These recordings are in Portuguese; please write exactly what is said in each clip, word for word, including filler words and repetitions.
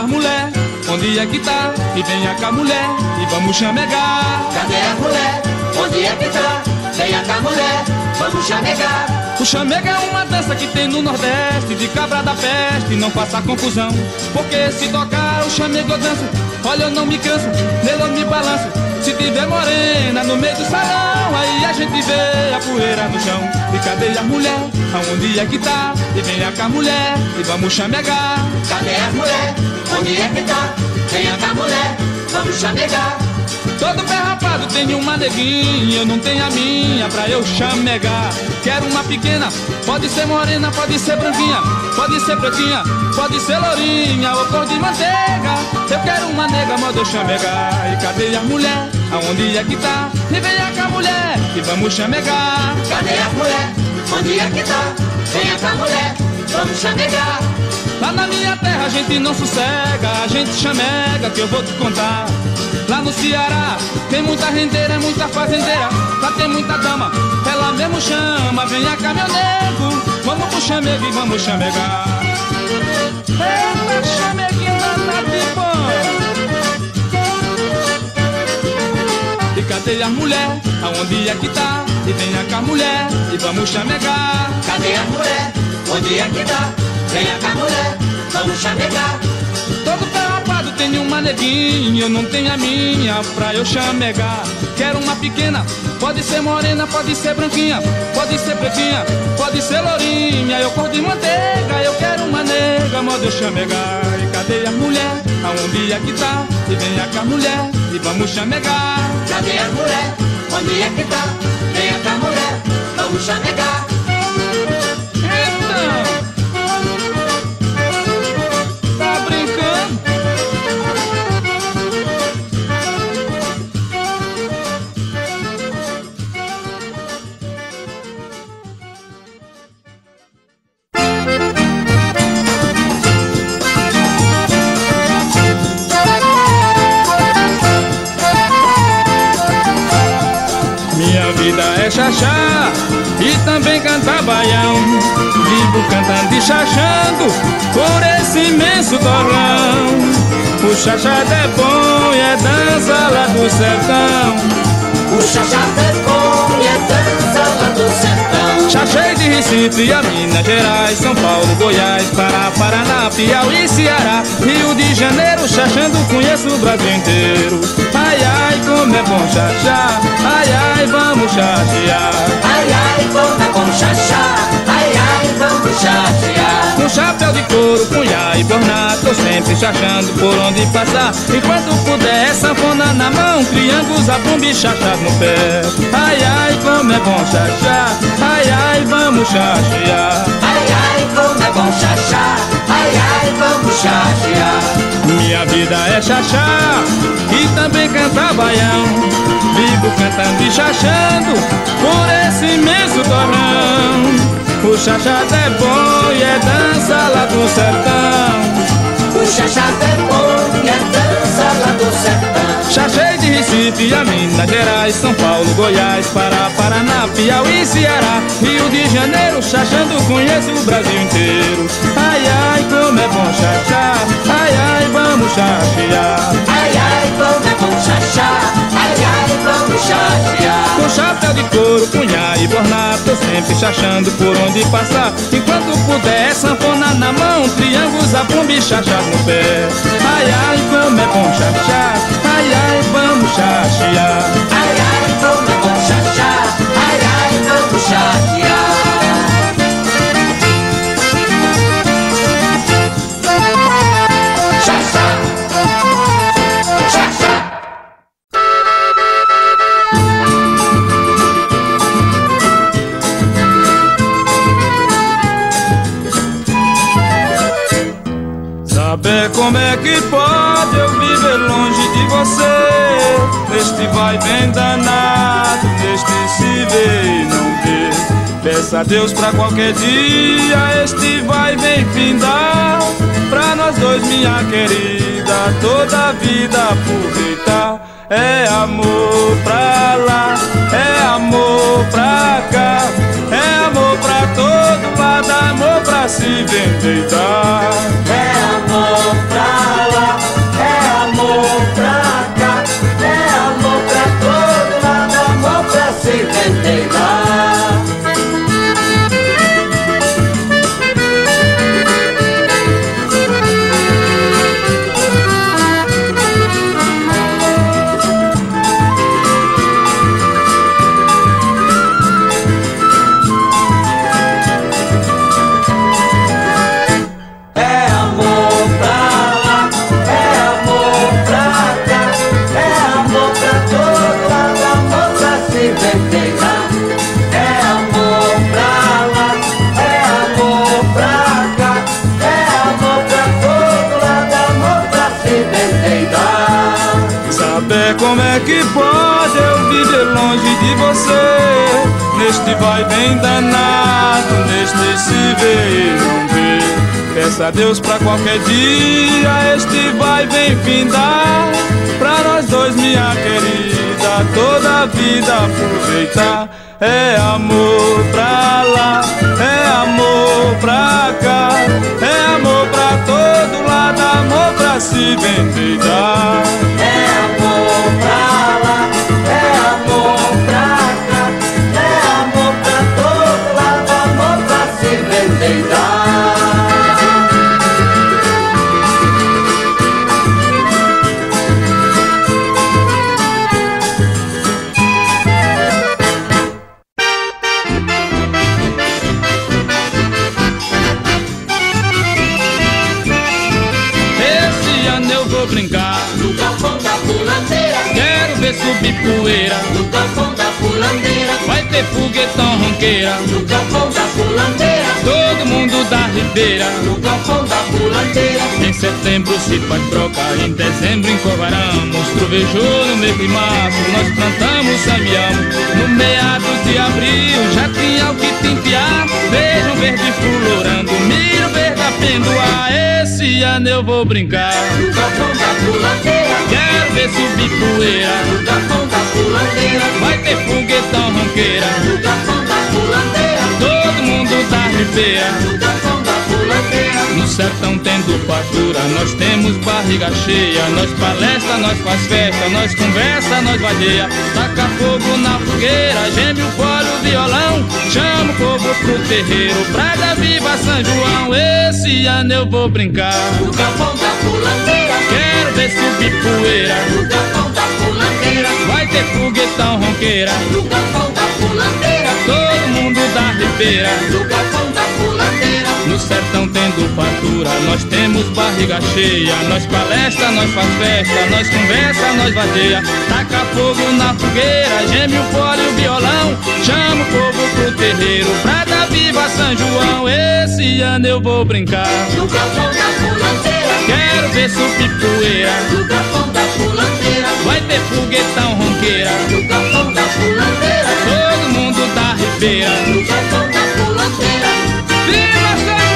as mulher? Onde é que tá? E venha cá mulher, e vamos chamegar. Cadê as mulher? Onde é que tá? Venha cá mulher, vamos chamegar. O chamega é uma dança que tem no Nordeste, de cabra da peste, não faça confusão. Porque se tocar o chamego eu danço, olha eu não me canso, nele eu me balanço. Se tiver morena no meio do salão, aí a gente vê a poeira no chão. E cadê a mulher? Aonde é que tá? E venha cá mulher, e vamos chamegar. Cadê as mulher? Onde é que tá? Venha cá mulher, vamos chamegar. Todo pé rapado tem uma neguinha, eu não tenho a minha pra eu chamegar. Quero uma pequena, pode ser morena, pode ser branquinha, pode ser pretinha, pode ser lourinha ou cor de manteiga. Eu quero uma nega, modo eu chamegar. E cadê a mulher? Aonde é que tá? E venha cá mulher, e vamos chamegar. Cadê as mulher? Onde é que tá? Venha cá mulher, vamos chamegar. Lá na minha terra a gente não sossega, a gente chamega que eu vou te contar. Lá no Ceará tem muita rendeira, muita fazendeira, lá tem muita dama, ela mesmo chama, venha cá meu nego, vamos pro chamego e vamos chamegar. Eita chameguinho danado de bom. E cadê as mulher? Aonde é que tá? E venha cá mulher, e vamos chamegar. Cadê as mulher? Onde é que tá? Venha cá mulher, vamos chamegar. Todo pé rapado tem uma neguinha, eu não tenho a minha pra eu chamegar. Quero uma pequena, pode ser morena, pode ser branquinha, pode ser pretinha, pode ser lourinha, eu cor de manteiga. Eu quero uma nega, modo eu chamegar. E cadê a mulher? Aonde é que tá? E venha cá mulher, e vamos chamegar. Cadê as mulher? Onde é que tá? Venha cá mulher, vamos chamegar. Então é xaxá e também cantar baião. Vivo cantando e xaxando por esse imenso torrão. O xaxá é bom e é dança lá do sertão. O xaxá é bom e é dança lá do sertão. Xaxei de Recife a Minas Gerais, São Paulo, Goiás, Pará, Paraná, Piauí, Ceará, Rio de Janeiro, xaxando conheço o Brasil inteiro. Ai, ai, como é bom xaxá, ai, ai, vamos xaxear. Ai, ai, como é bom xaxá, ai, ai, vamos xaxear. Com chapéu de couro, punhá e borná, tô sempre xaxando por onde passar. Enquanto puder, é sanfona na mão, triângulos, zabumba e xaxá no pé. Ai, ai, como é bom xaxá, ai, ai, vamos xaxear. Ai, ai, como é bom xaxá, ai, ai, vamos xaxear. Minha vida é xaxá e também cantar baião. Vivo cantando e xaxando por esse imenso torrão. O xaxá é bom e é dança lá do sertão. O xaxá é bom e é dança lá do sertão. Xaxei de Recife a Minas Gerais, São Paulo, Goiás, Pará, Paraná, Piauí, Ceará, Rio de Janeiro, xaxando conheço o Brasil inteiro. Ai, ai, como é bom xaxá, ai, ai, vamos xaxear. Ai, ai, como é bom xaxá, ai, ai, vamos xaxear. Com chapéu de couro, punhá e borná, tô sempre xaxando por onde passar. Enquanto puder, é sanfona na mão, triângulo, zabumba e xaxá no pé. Ai, ai, como é bom xaxá, ai, ai, vamos xaxear. Ai, ai, como é bom xaxá, ai, ai, vamos xaxear. Xaxá, xaxá. Saber como é que pode eu viver longe de você, neste vai bem danado, neste se vê e não vê. Peça a Deus pra qualquer dia este vai bem findar, pra nós dois, minha querida, toda a vida aproveitar. É amor pra lá, é amor pra cá, é amor pra todo lado, amor pra se vender. É amor pra lá, como é que pode eu viver longe de você? Neste vai bem danado, neste se vê e não vê. Peça a Deus pra qualquer dia este vai bem findar, pra nós dois, minha querida, toda a vida aproveitar. É amor pra lá, é amor pra cá, é amor pra todo lado, amor pra se vender e dar. É amor pra lá, é amor pra cá, é amor pra todo lado, amor pra se vender e dar. Subir poeira no galpão da pulandeira, vai ter foguetão ronqueira no galpão da pulandeira, todo mundo da ribeira no galpão da pulandeira. Em setembro se faz broca, em dezembro encovaramos, trovejou no mês de março, nós plantamos samião. No meados de abril já tinha o que tintear, vejam verde florando, milho verde a pendoar. Esse ano eu vou brincar no galpão da pulandeira, quero ver subir poeira no galpão da pulandeira, vai ter foguetão ronqueira no galpão da pulandeira, todo mundo da ribeira no galpão da pulandeira. No sertão tendo fartura, nós temos barriga cheia, nós palestra, nós faz festa, nós conversa, nós vadeia. Taca fogo na fogueira, geme o fole, o violão, chama o povo pro terreiro, Praga viva São João. Esse ano eu vou brincar no galpão da pulandeira, quero ver subir poeira no galpão da pulandeira, vai ter foguetão ronqueira no galpão da pulandeira, todo mundo da ribeira no galpão da pulandeira. No sertão tendo fartura, nós temos barriga cheia, nós palestra, nós faz festa, nós conversa, nós vadeia. Taca fogo na fogueira, geme o fole e o violão, chama o povo pro terreiro, Praga viva São João. Esse ano eu vou brincar no galpão da pulandeira, quero ver subir poeira no galpão da pulandeira, vai ter foguetão ronqueira no galpão da pulandeira, todo mundo da ribeira no galpão da pulandeira. Viva São João!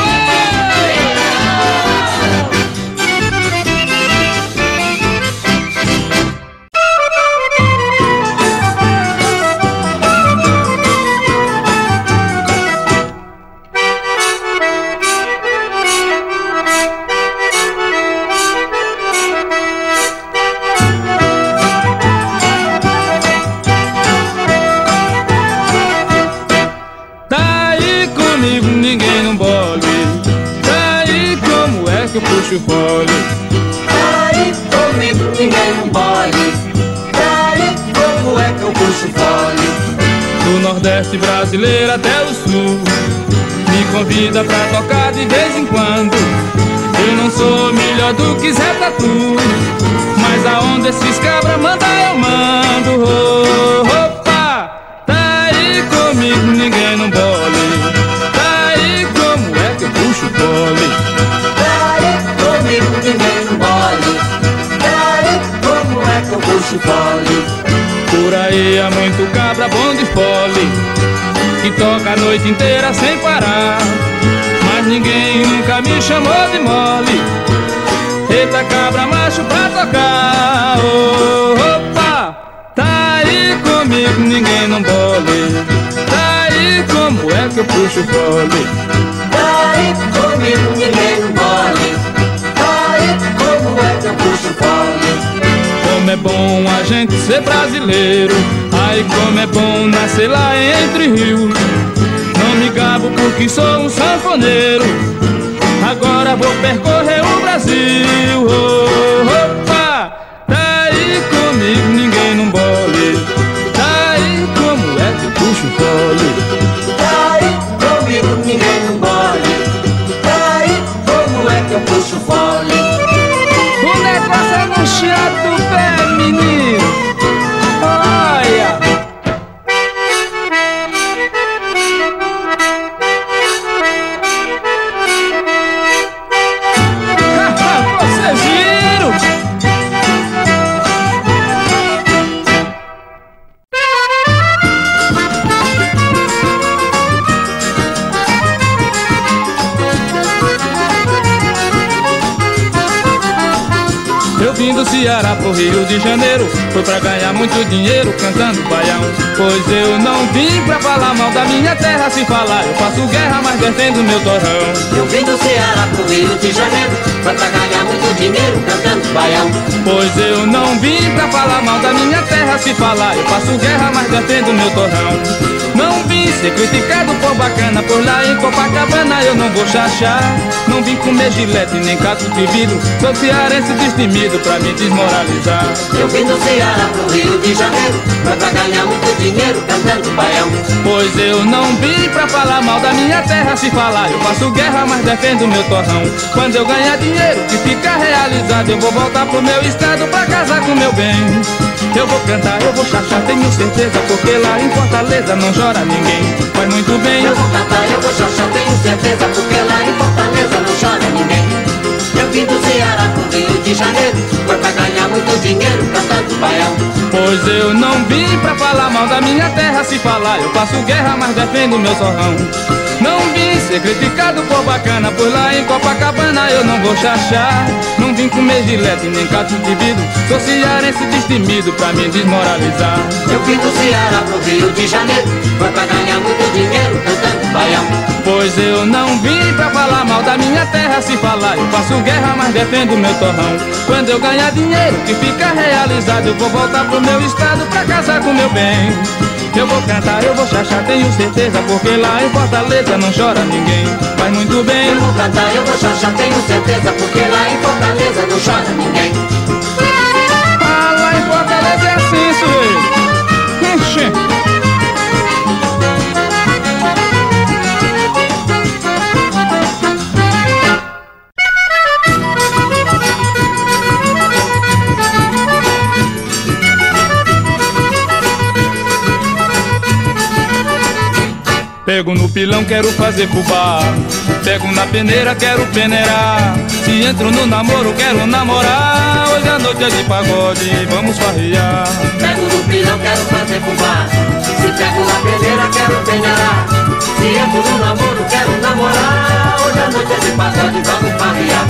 Puxo o fole, aí comigo ninguém não bole, aí como é que eu puxo fole? do Nordeste brasileiro até o Sul, me convida pra tocar de vez em quando. Eu não sou melhor do que Zé Tatu, mas aonde esses cabra manda eu mando. Oh, opa, tá aí comigo ninguém não bole, tá aí como é que eu puxo o fole? Comigo ninguém não bole, aí como é que eu puxo fole? Por aí há muito cabra bom de fole, que toca a noite inteira sem parar, mas ninguém nunca me chamou de mole. Eita cabra macho pra tocar, oh, opa, tá aí comigo ninguém não bole, tá aí como é que eu puxo fole? Aí comigo ninguém não bole, como é que eu puxo fole? Como é bom a gente ser brasileiro, ai como é bom nascer lá entre rios. Não me gabo porque sou um sanfoneiro, agora vou percorrer o Brasil. Oh, opa, tá aí comigo ninguém não bole, tá aí como é que eu puxo fole? Aí comigo ninguém não bole, aí como é que eu puxo fole? O negócio é no chiado do pé, menino. Olha, vocês viram? do Ceará pro Rio de Janeiro, foi pra ganhar muito dinheiro cantando baião. Pois eu não vim pra falar mal da minha terra, se falar eu faço guerra, mas defendo meu torrão. Eu vim do Ceará pro Rio de Janeiro, foi pra ganhar muito dinheiro cantando baião. Pois eu não vim pra falar mal da minha terra, se falar eu faço guerra, mas defendo meu torrão. Não vim ser criticado por bacana, por lá em Copacabana eu não vou chachar. Não vim comer gilete nem caco de vidro, sou cearense destemido pra me desmoralizar. Eu vim do Ceará pro Rio de Janeiro, foi pra ganhar muito dinheiro cantando baião. Pois eu não vim pra falar mal da minha terra, se falar eu faço guerra, mas defendo meu torrão. Quando eu ganhar dinheiro que fica realizado, eu vou voltar pro meu estado pra casar com meu bem. Eu vou cantar, eu vou chachar, tenho certeza, porque lá em Fortaleza não chora ninguém. Faz muito bem. Eu vou cantar, eu vou chachar, tenho certeza, porque lá em Fortaleza não chora ninguém. Eu vim do Ceará pro Rio de Janeiro, foi pra ganhar muito dinheiro cantando baião. Pois eu não vim pra falar mal da minha terra, se falar eu faço guerra, mas defendo meu torrão. Não vim ser criticado por bacana, por lá em Copacabana eu não vou chachar. Não vim comer gilete nem cacho de vidro, sou cearense destemido pra me desmoralizar. Eu vim do Ceará pro Rio de Janeiro, foi pra ganhar muito dinheiro cantando baião. Pois eu não vim pra falar mal da minha terra, se falar eu faço guerra, mas defendo meu torrão. Quando eu ganhar dinheiro que fica realizado, eu vou voltar pro meu estado pra casar com meu bem. Eu vou cantar, eu vou chachar, tenho certeza, porque lá em Fortaleza não chora ninguém. Faz muito bem. Eu vou cantar, eu vou chachar, tenho certeza, porque lá em Fortaleza não chora ninguém. Ah, lá em Fortaleza é assim, sujeito. Ixi. Pego no pilão, quero fazer fubá. Pego na peneira, quero peneirar. Se entro no namoro, quero namorar. Hoje a noite é de pagode, vamos farrear. Pego no pilão, quero fazer fubá. Se pego na peneira, quero peneirar. Se entro no namoro, quero namorar. Hoje a noite é de pagode, vamos farrear.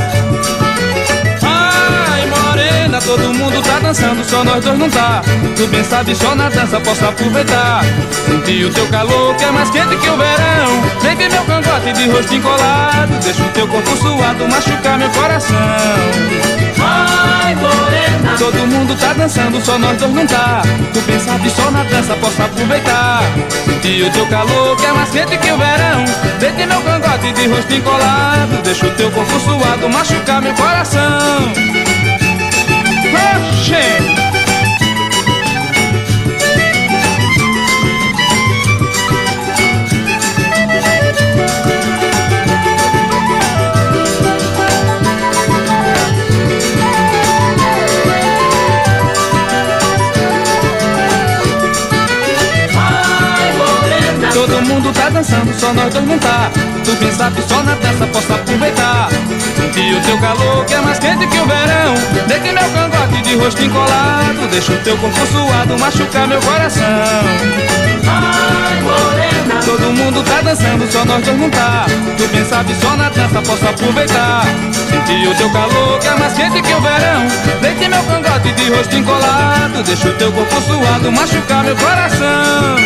Ai, morena, todo mundo tá dançando, só nós dois não tá. Tu bem sabe, só na dança posso aproveitar. Sentir o teu calor, que é mais quente que o verão. Vem ver meu cangote de rosto encolado, deixa o teu corpo suado machucar meu coração. Ai, morena, todo mundo tá dançando, só nós dois não tá. Tu bem sabe, só na dança posso aproveitar. Sentir o teu calor, que é mais quente que o verão. Vem ver meu cangote de rosto encolado, deixa o teu corpo suado machucar meu coração. Oxê! Todo mundo tá dançando, só nós dois não tá. Tu bem sabe, só na dança posso aproveitar. Sentir o teu calor, que é mais quente que o verão. Deite meu cangote de rosto encolado, deixa o teu corpo suado machucar meu coração. ai, morena, todo mundo tá dançando, só nós dois não tá. Tu bem sabe, só na dança posso aproveitar. Sentir o teu calor, que é mais quente que o verão. Deite meu cangote de rosto encolado, deixa o teu corpo suado machucar meu coração.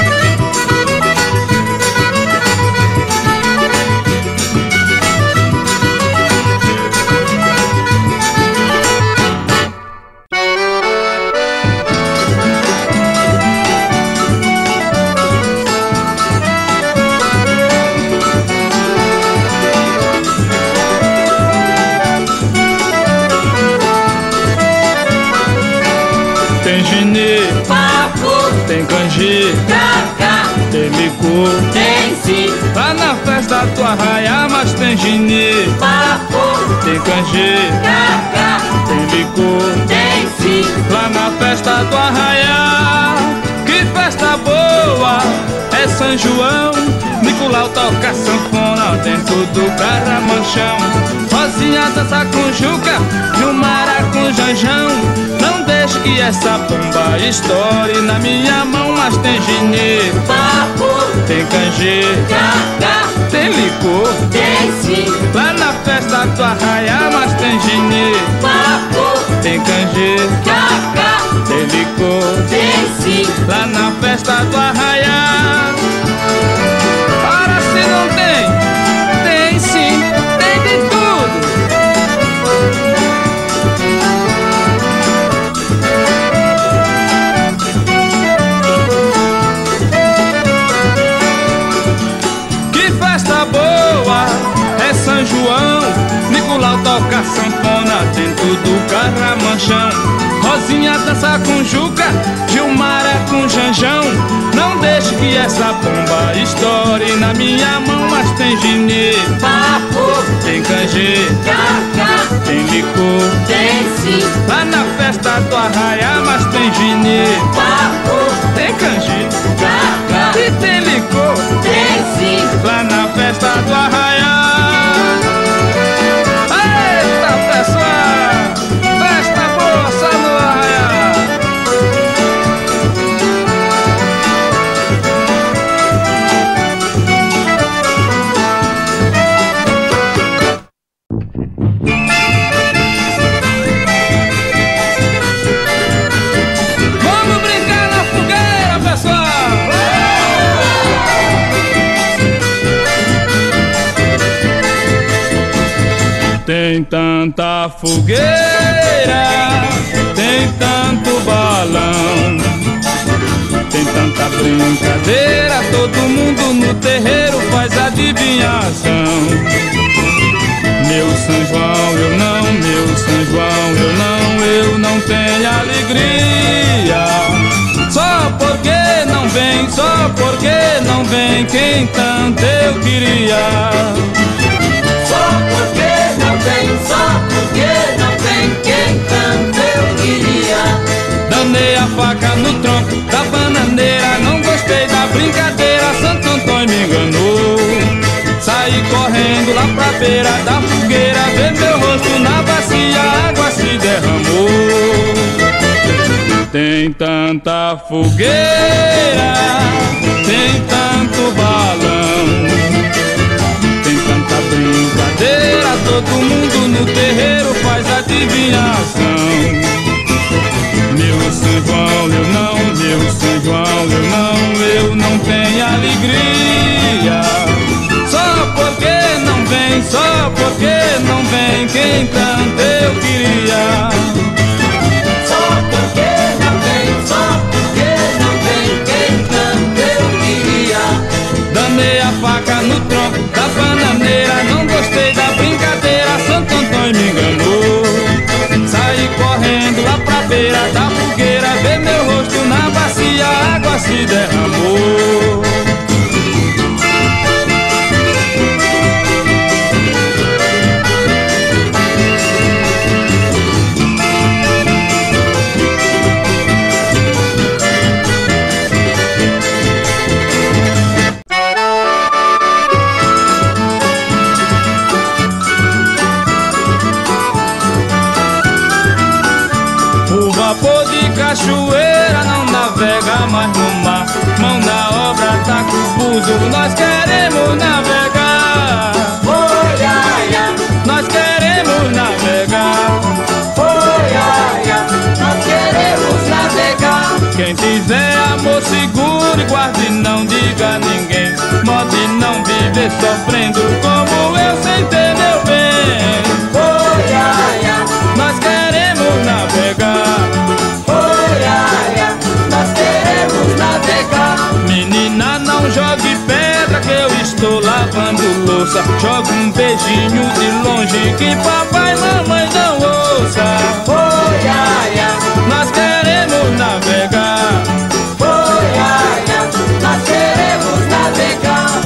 Tem ginê, papo, tem canji, cacá, tem licor. tem sim, Lá na festa tua raia, mas tem ginê, papo, tem canji, cacá, tem licor. tem sim, Lá na festa tua raia, que festa boa, é São João. Nicolau toca sanfona dentro do caramanchão. Rosinha dança com juca e o maracujá janjão. Não deixe que essa bomba estoure na minha mão, mas tem ginê, papo, tem canjê, cacá, tem licor. tem sim, Lá na festa tua raia, mas tem ginê, papo, tem canjeiro, tem licor, tem sim, lá na festa do arraial. Para se não tem, tem sim, tem de tudo. Que festa boa é São João, Nicolau toca sanfona dentro do carramanchão. Rosinha dança com Juca, Gilmara com Janjão. Não deixe que essa bomba estoure na minha mão. Mas tem ginê, papo, tem canjê, cacá, tem licor, tem sim, lá na festa do arraial. Mas tem ginê, papo, tem canjê, cacá, e tem licor, tem sim, lá na festa do arraial. Eita, pessoal, festa boa só no arraial. Vamos brincar na fogueira, pessoal. Tem tanta fogueira, tem tanto balão, tem tanta brincadeira, todo mundo no terreiro faz adivinhação. Meu São João, eu não, meu São João, eu não, eu não tenho alegria. Só porque não vem, só porque não vem quem tanto eu queria. só porque não tem, só porque não tem quem tanto eu queria. Danei a faca no tronco da bananeira, não gostei da brincadeira, Santo Antônio me enganou. Saí correndo lá pra beira da fogueira, ver meu rosto na bacia, a água se derramou. Tem tanta fogueira, tem tanto balão, tem tanta brincadeira, todo mundo no terreiro faz adivinhação. Meu São João, eu não, meu São João, eu não, eu não tenho alegria. Só porque não vem, só porque não vem quem tanto eu queria. Só porque não vem, só porque não vem quem tanto eu queria. Danei a faca no tronco da bananeira, não gostei da brincadeira, Santo Antônio me enganou. Saí correndo lá pra beira da fogueira, ver meu rosto na bacia, a água se derramou. Vapor de cachoeira não navega mais no mar. Mão na obra tá com o buzo, nós queremos navegar. Oi, ai, ai, Nós queremos navegar. oi, ai, ai, nós queremos navegar. Quem tiver amor seguro e guarde, não diga a ninguém. Mode não viver sofrendo como eu sem ter meu bem. Oi, ai, ai, Nós queremos navegar. oi, ai, ai, nós queremos navegar. Menina, não jogue pedra que eu estou lavando louça. Joga um beijinho de longe que papai e mamãe não ouça. Oi, ai, ai, Nós queremos navegar. oi, ai, ai, nós queremos navegar.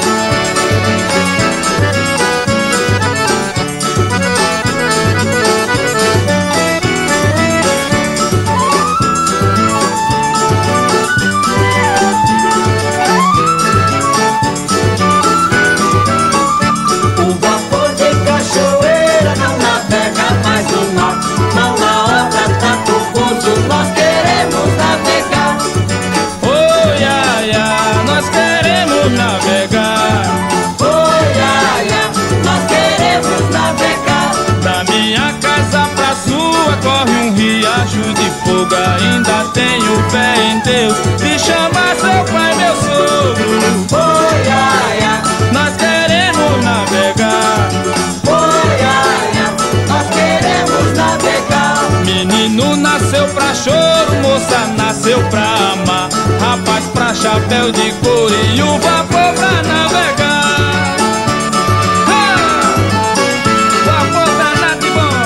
O vapor de cachoeira não navega mais no mar. Mão na obra tá pro fundo, madruga, ainda tenho fé em Deus de chamar seu pai, meu sogro. Oi, ai, ai, Nós queremos navegar. oi, ai, ai, nós queremos navegar. Menino nasceu pra choro, moça nasceu pra amar, rapaz pra chapéu de couro e o vapor pra navegar. Ah! Vapor danado e bom.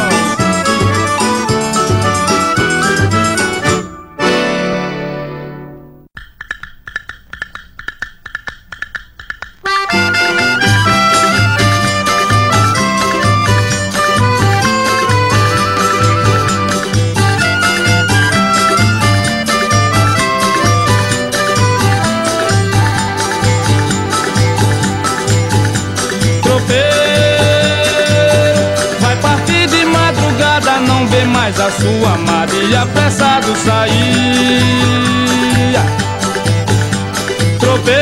Mas a sua amada e apressado saía. Tropeiro,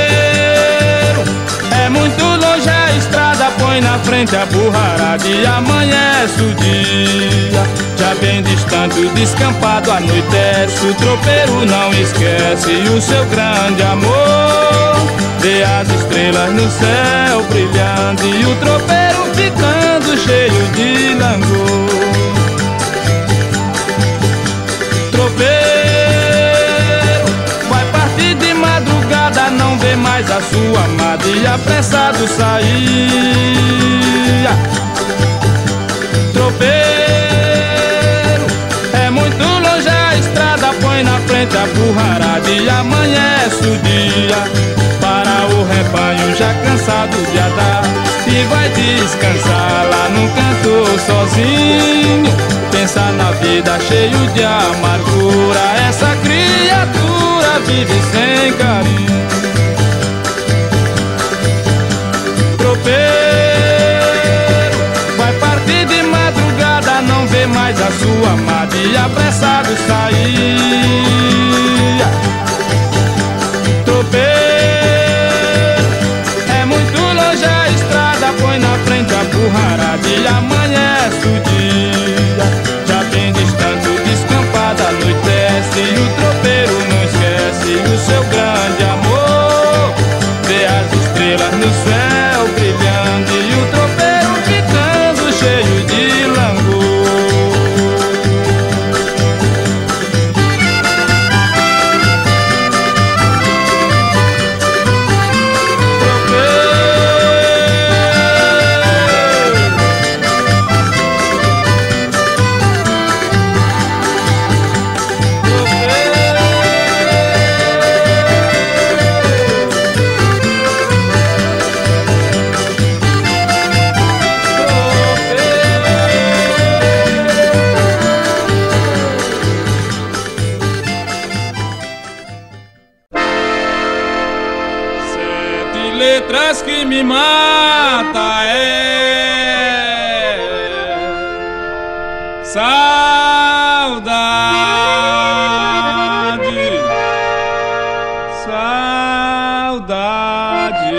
é muito longe a estrada, põe na frente a burrarada e amanhece o dia. Já bem distante o descampado anoitece, o tropeiro não esquece o seu grande amor. Vê as estrelas no céu brilhando e o tropeiro ficando cheio de langor. Tropeiro, vai partir de madrugada, não vê mais a sua amada e apressado saía. Tropeiro, é muito longe a estrada, põe na frente a burrarada e amanhece o dia. Para o rebanho já cansado de andar e vai descansar lá no canto sozinho. Pensa na vida cheio de amargura, essa criatura vive sem carinho. Tropeiro, vai partir de madrugada, não vê mais a sua amada e apressado saía. Tropeiro, é muito longe a estrada, põe na frente a burrarada e amanhece o dia. Já bem distante o descampado anoitece e o tropeiro não esquece o seu grande amor. Vê as estrelas no céu brilhando e o tropeiro ficando cheio de langor. Letras que me mata é saudade, saudade.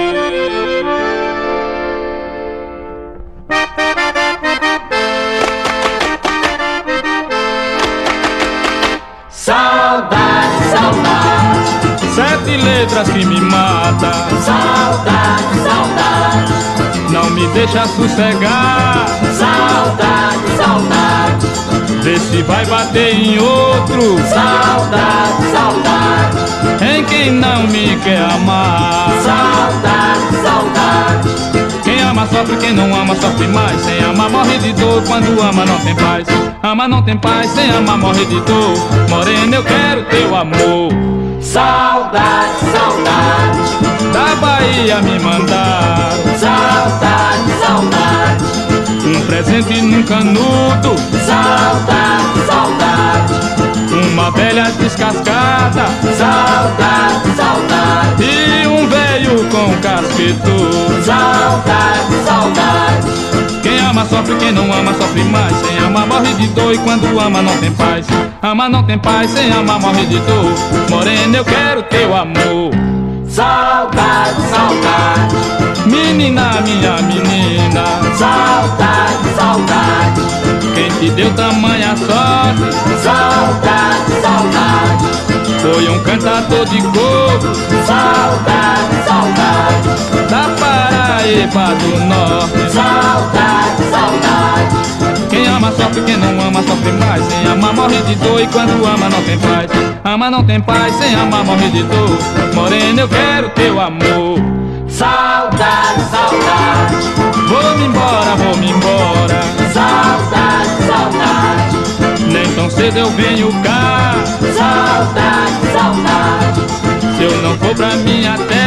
Saudade, saudade, Sete letras que me mata, saudade, saudade, não me deixa sossegar. saudade, saudade, Vê se vai bater em outro, saudade, saudade, em quem não me quer amar. saudade, saudade, Quem ama sofre, quem não ama sofre mais. Sem amar morre de dor, quando ama não tem paz. Ama não tem paz, sem amar morre de dor. Morena, eu quero teu amor. saudade, saudade, Da Bahia me mandar saudade, saudade, um presente num canudo, saudade, saudade, uma velha descascada saudade, saudade, e um velho com casqueto. saudade, saudade, Quem ama sofre, quem não ama sofre mais. Sem amar morre de dor e quando ama não tem paz. Ama não tem paz, sem amar morre de dor. Morena, eu quero teu amor. saudade, saudade, Menina, minha menina, saudade, saudade, quem que deu tamanha sorte. Saudade, saudade. Foi um cantador de coco. Saudade, saudade. Da Paraíba do Norte. Saudade, saudade. Quem ama sofre, quem não ama sofre mais. Sem amar morre de dor e quando ama não tem paz. Ama não tem paz, sem amar morre de dor. Morena, eu quero teu amor. Saudade, saudade. Vou-me embora, vou-me embora. Saudade, saudade. Nem tão cedo eu venho cá. Saudade, saudade. Se eu não for pra minha terra,